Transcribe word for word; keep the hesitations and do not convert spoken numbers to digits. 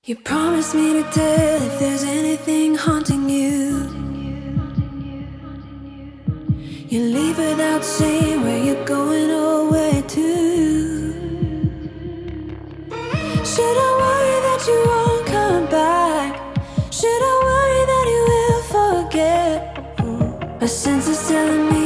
You promised me to tell if there's anything haunting you. You leave without saying where you're going or where to. Should I worry that you won't come back? Should I worry that you will forget? My sense is telling me